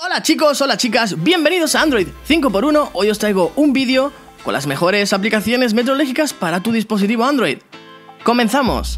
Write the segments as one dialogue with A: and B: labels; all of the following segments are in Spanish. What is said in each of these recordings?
A: Hola chicos, hola chicas, bienvenidos a Android 5x1. Hoy os traigo un vídeo con las mejores aplicaciones meteorológicas para tu dispositivo Android. ¡Comenzamos!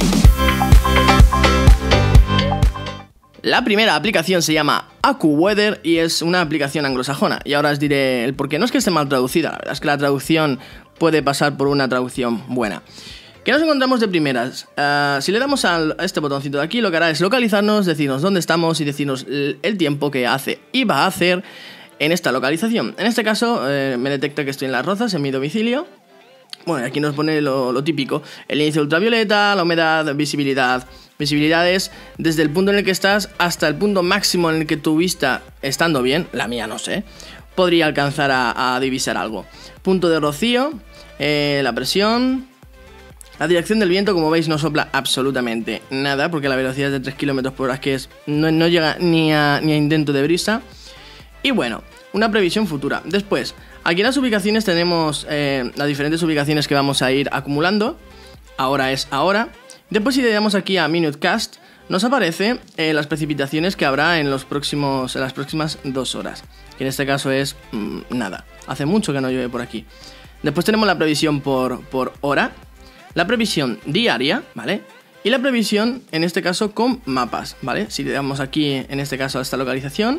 A: La primera aplicación se llama AccuWeather y es una aplicación anglosajona. Y ahora os diré el por qué. No es que esté mal traducida, la verdad es que la traducción puede pasar por una traducción buena. ¿Qué nos encontramos de primeras? Si le damos a este botoncito de aquí, lo que hará es localizarnos, decirnos dónde estamos y decirnos el tiempo que hace y va a hacer en esta localización. En este caso me detecta que estoy en Las Rozas, en mi domicilio. Bueno, aquí nos pone lo típico: el índice ultravioleta, la humedad, visibilidad. Visibilidad es desde el punto en el que estás hasta el punto máximo en el que tu vista, estando bien, la mía no sé, podría alcanzar a divisar algo. Punto de rocío, la presión. La dirección del viento, como veis, no sopla absolutamente nada, porque la velocidad es de 3 km por hora, que es, no llega ni a intento de brisa. Y bueno, una previsión futura. Después, aquí en las ubicaciones tenemos las diferentes ubicaciones que vamos a ir acumulando. Ahora es ahora. Después, si le damos aquí a Minutecast, nos aparece las precipitaciones que habrá en las próximas 2 horas. Que en este caso es nada. Hace mucho que no llueve por aquí. Después tenemos la previsión por hora. La previsión diaria, ¿vale? Y la previsión, en este caso, con mapas, ¿vale? Si le damos aquí, en este caso, a esta localización,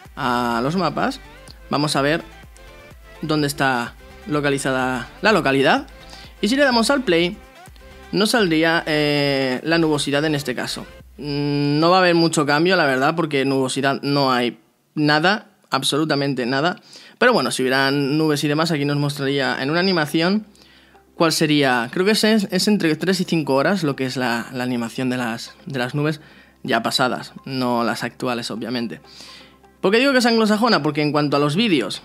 A: a los mapas, vamos a ver dónde está localizada la localidad. Y si le damos al play, nos saldría la nubosidad en este caso. No va a haber mucho cambio, la verdad, porque nubosidad no hay nada, absolutamente nada. Pero bueno, si hubieran nubes y demás, aquí nos mostraría en una animación cuál sería. Creo que es entre 3 y 5 horas lo que es la animación de las nubes ya pasadas, no las actuales, obviamente. ¿Por qué digo que es anglosajona? Porque en cuanto a los vídeos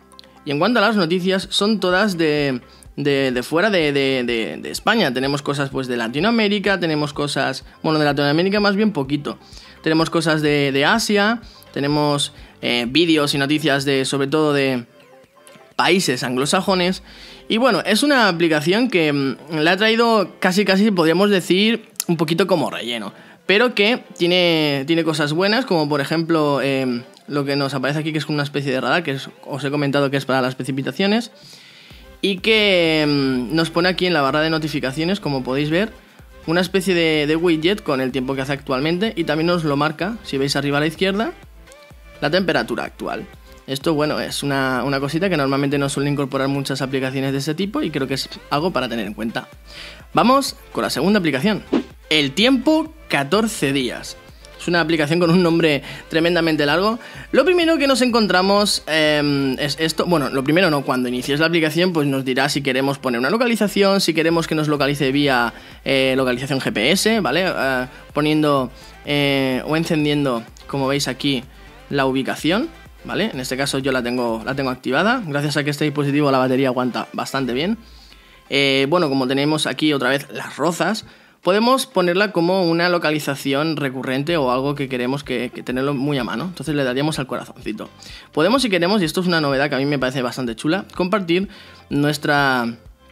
A: y en cuanto a las noticias, son todas de fuera de España. Tenemos cosas pues de Latinoamérica, tenemos cosas, bueno, de Latinoamérica más bien poquito. Tenemos cosas de Asia, tenemos vídeos y noticias sobre todo de países anglosajones. Y bueno, es una aplicación que la ha traído casi podríamos decir un poquito como relleno, pero que tiene cosas buenas, como por ejemplo lo que nos aparece aquí, que es una especie de radar, que os he comentado que es para las precipitaciones, y que nos pone aquí en la barra de notificaciones, como podéis ver, una especie de widget con el tiempo que hace actualmente, y también nos lo marca, si veis arriba a la izquierda, la temperatura actual. Esto, bueno, es una cosita que normalmente no suelen incorporar muchas aplicaciones de este tipo y creo que es algo para tener en cuenta. Vamos con la segunda aplicación. El tiempo 14 días. Es una aplicación con un nombre tremendamente largo. Lo primero que nos encontramos es esto. Bueno, lo primero no, cuando inicies la aplicación pues nos dirá si queremos poner una localización, si queremos que nos localice vía localización GPS, ¿vale? Poniendo o encendiendo, como veis aquí, la ubicación, ¿vale? En este caso yo la tengo activada. Gracias a que este dispositivo la batería aguanta bastante bien. Bueno, como tenemos aquí otra vez Las Rozas, podemos ponerla como una localización recurrente o algo que queremos que tenerlo muy a mano. Entonces le daríamos al corazoncito. Podemos, si queremos, y esto es una novedad que a mí me parece bastante chula, compartir nuestra...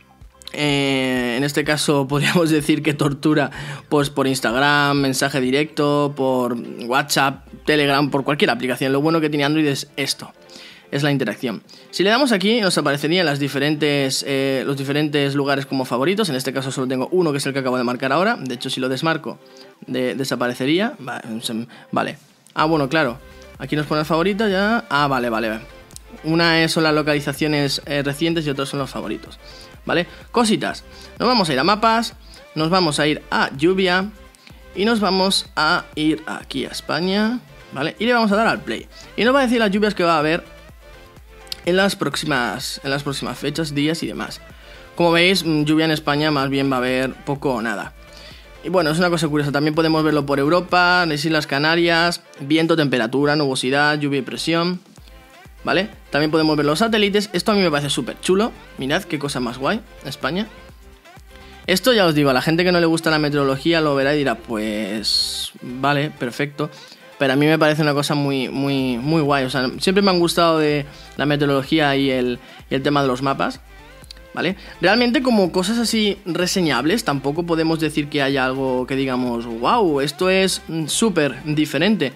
A: en este caso podríamos decir que tortura pues por Instagram, mensaje directo, por WhatsApp, Telegram, por cualquier aplicación. Lo bueno que tiene Android es esto, es la interacción. Si le damos aquí nos aparecerían los diferentes lugares como favoritos. En este caso solo tengo uno, que es el que acabo de marcar ahora. De hecho, si lo desmarco desaparecería. Vale. Ah, bueno, claro, aquí nos pone el favorito ya. Ah, vale. Una son las localizaciones recientes y otras son los favoritos, ¿vale? Cositas. Nos vamos a ir a mapas, nos vamos a ir a lluvia y nos vamos a ir aquí a España, ¿vale? Y le vamos a dar al play. Y nos va a decir las lluvias que va a haber en las próximas fechas, días y demás. Como veis, lluvia en España más bien va a haber poco o nada. Y bueno, es una cosa curiosa. También podemos verlo por Europa, las Islas Canarias, viento, temperatura, nubosidad, lluvia y presión, ¿vale? También podemos ver los satélites. Esto a mí me parece súper chulo. Mirad qué cosa más guay, España. Esto ya os digo, a la gente que no le gusta la meteorología lo verá y dirá, pues vale, perfecto. Pero a mí me parece una cosa muy guay. O sea, siempre me han gustado de la meteorología y el tema de los mapas, ¿vale? Realmente como cosas así reseñables tampoco podemos decir que haya algo que digamos, wow, esto es súper diferente.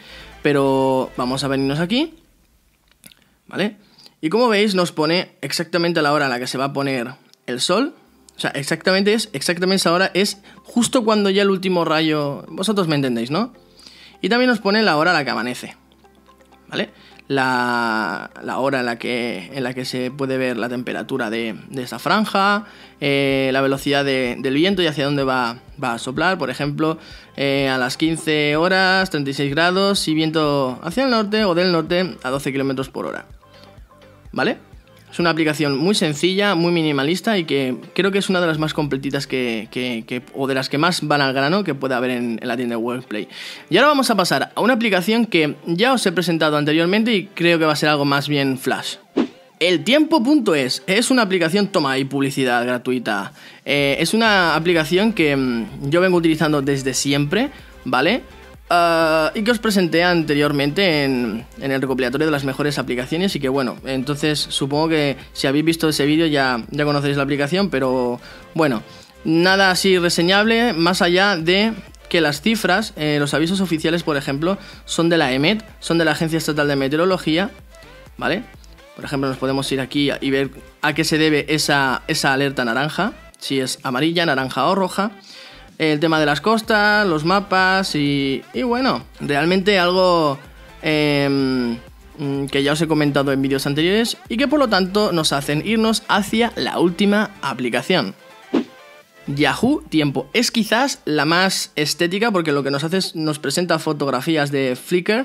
A: pero vamos a venirnos aquí, ¿vale? Y como veis nos pone exactamente a la hora en la que se va a poner el sol. O sea, exactamente esa hora, es justo cuando ya el último rayo... Vosotros me entendéis, ¿no? Y también nos pone la hora a la que amanece, ¿vale? La hora en la que se puede ver la temperatura de esta franja, la velocidad del viento y hacia dónde va a soplar. Por ejemplo, a las 15 horas, 36 grados y viento hacia el norte o del norte a 12 km por hora, ¿vale? Es una aplicación muy sencilla, muy minimalista y que creo que es una de las más completitas o de las que más van al grano que puede haber en la tienda de Google Play. Y ahora vamos a pasar a una aplicación que ya os he presentado anteriormente y creo que va a ser algo más bien flash. Eltiempo.es es una aplicación, toma ahí publicidad gratuita. Es una aplicación que yo vengo utilizando desde siempre, ¿vale? Y que os presenté anteriormente en el recopilatorio de las mejores aplicaciones y que bueno, entonces supongo que si habéis visto ese vídeo ya conocéis la aplicación, pero bueno, nada así reseñable más allá de que las cifras, los avisos oficiales por ejemplo, son de la EMET, son de la Agencia Estatal de Meteorología, ¿vale? Por ejemplo nos podemos ir aquí y ver a qué se debe esa alerta naranja, si es amarilla, naranja o roja. El tema de las costas, los mapas y bueno, realmente algo que ya os he comentado en vídeos anteriores y que por lo tanto nos hacen irnos hacia la última aplicación. Yahoo Tiempo es quizás la más estética porque lo que nos hace es nos presenta fotografías de Flickr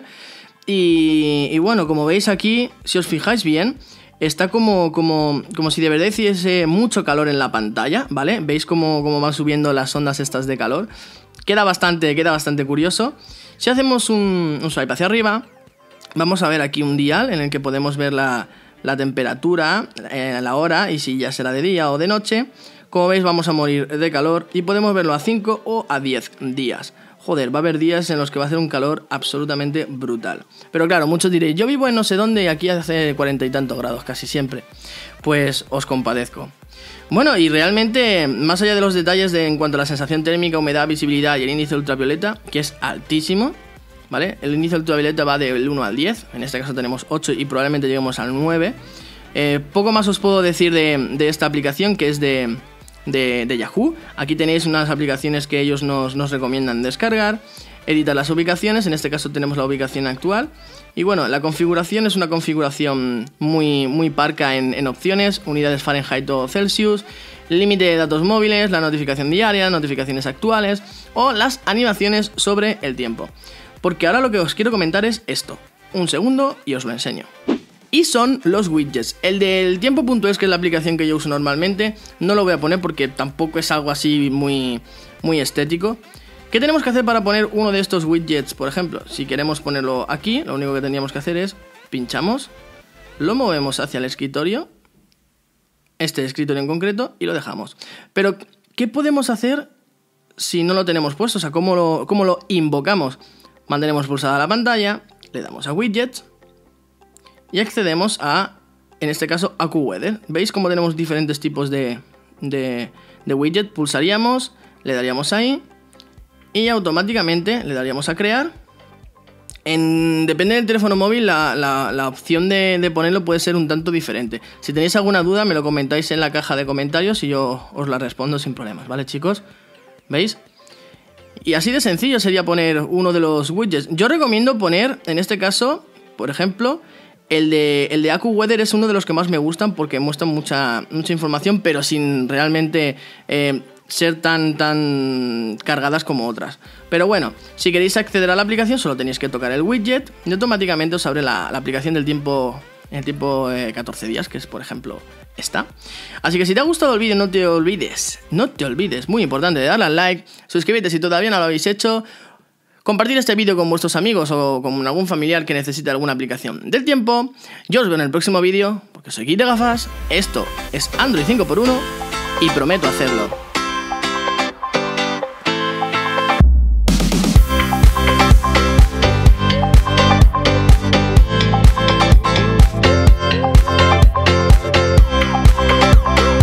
A: y bueno, como veis aquí, si os fijáis bien, está como si de verdad hiciese mucho calor en la pantalla, ¿vale? ¿Veis cómo van subiendo las ondas estas de calor? Queda bastante curioso. Si hacemos un swipe hacia arriba, vamos a ver aquí un dial en el que podemos ver la temperatura, la hora y si ya será de día o de noche. Como veis vamos a morir de calor y podemos verlo a 5 o a 10 días. Joder, va a haber días en los que va a hacer un calor absolutamente brutal. Pero claro, muchos diréis, yo vivo en no sé dónde y aquí hace 40 y tantos grados casi siempre. Pues os compadezco. Bueno, y realmente, más allá de los detalles en cuanto a la sensación térmica, humedad, visibilidad y el índice ultravioleta, que es altísimo, ¿vale? El índice ultravioleta va del 1 al 10, en este caso tenemos 8 y probablemente lleguemos al 9. Poco más os puedo decir de esta aplicación que es de Yahoo. Aquí tenéis unas aplicaciones que ellos nos recomiendan descargar, editar las ubicaciones, en este caso tenemos la ubicación actual y bueno, la configuración es una configuración muy parca en opciones, unidades Fahrenheit o Celsius, límite de datos móviles, la notificación diaria, notificaciones actuales o las animaciones sobre el tiempo. Porque ahora lo que os quiero comentar es esto, un segundo y os lo enseño. Y son los widgets. El del tiempo.es, que es la aplicación que yo uso normalmente, no lo voy a poner porque tampoco es algo así muy estético. ¿Qué tenemos que hacer para poner uno de estos widgets? Por ejemplo, si queremos ponerlo aquí, lo único que tendríamos que hacer es pinchamos, lo movemos hacia el escritorio, este escritorio en concreto, y lo dejamos. Pero, ¿qué podemos hacer si no lo tenemos puesto? O sea, ¿cómo lo invocamos? Mantenemos pulsada la pantalla, le damos a widgets y accedemos a, en este caso, AccuWeather. ¿Veis cómo tenemos diferentes tipos de widget? Pulsaríamos, le daríamos ahí y automáticamente le daríamos a crear. Depende del teléfono móvil, la opción de ponerlo puede ser un tanto diferente. Si tenéis alguna duda me lo comentáis en la caja de comentarios y yo os la respondo sin problemas, ¿vale, chicos? ¿Veis? Y así de sencillo sería poner uno de los widgets. Yo recomiendo poner, en este caso, por ejemplo, el de AccuWeather es uno de los que más me gustan porque muestran mucha información, pero sin realmente ser tan cargadas como otras. Pero bueno, si queréis acceder a la aplicación solo tenéis que tocar el widget y automáticamente os abre la aplicación del tiempo, en el tiempo 14 días, que es por ejemplo esta. Así que si te ha gustado el vídeo no te olvides, muy importante, de darle al like, suscríbete si todavía no lo habéis hecho, compartir este vídeo con vuestros amigos o con algún familiar que necesite alguna aplicación del tiempo. Yo os veo en el próximo vídeo, porque soy Kit de Gafas, esto es Android 5x1 y prometo hacerlo